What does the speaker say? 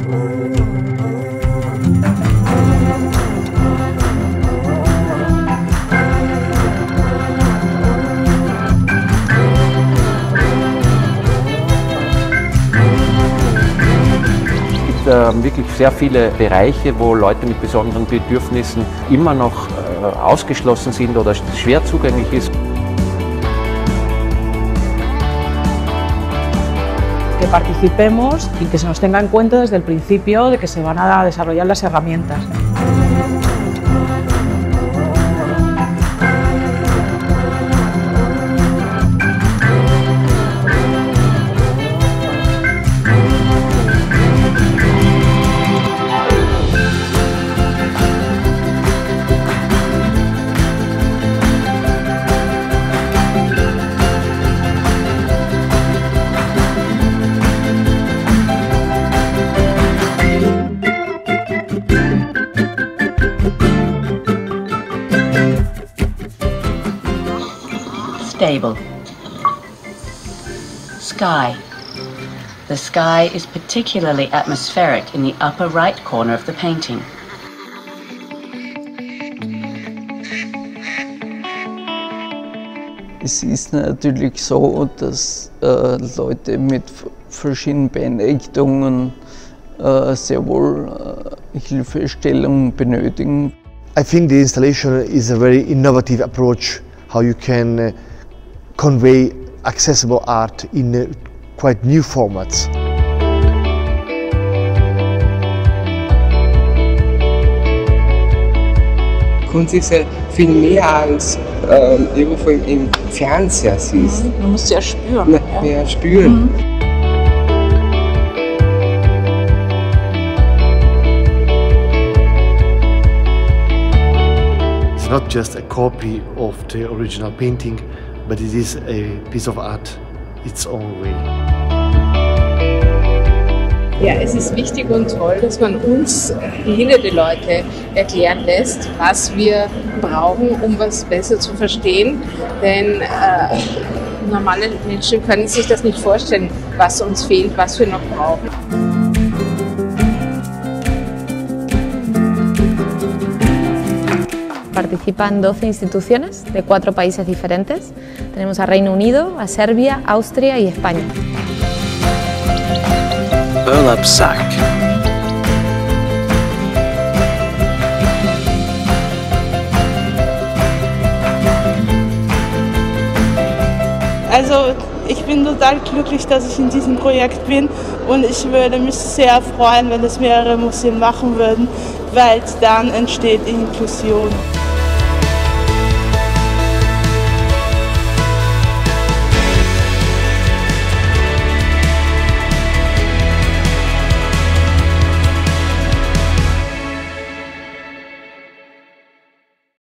Wirklich sehr viele Bereiche, wo Leute mit besonderen Bedürfnissen immer noch ausgeschlossen sind oder schwer zugänglich ist. Que participemos y que se nos tenga en cuenta desde el principio de que se van a desarrollar las herramientas. Stable. Sky. The sky is particularly atmospheric in the upper right corner of the painting. Es ist natürlich so, dass Leute mit verschiedenen Beeinträchtigungen sehr wohl Hilfestellung benötigen. I think the installation is a very innovative approach how you can convey accessible art in quite new formats. Kunst ist ja viel mehr als irgendwo im Fernseher siehst. Man muss es ja spüren. Mehr spüren. It's not just a copy of the original painting, but it is a piece of art its own way. Ja, es ist wichtig und toll, dass man uns behinderte Leute erklären lässt, was wir brauchen, um was besser zu verstehen. Denn normale Menschen können sich das nicht vorstellen, was uns fehlt, was wir noch brauchen. Participan 12 instituciones de 4 países diferentes. Tenemos a Reino Unido, a Serbia, Austria y España. Burlap Sack. Also ich bin total glücklich, dass ich in diesem Projekt bin und ich würde mich sehr freuen, wenn es mehrere Museen machen würden, weil dann entsteht Inklusion.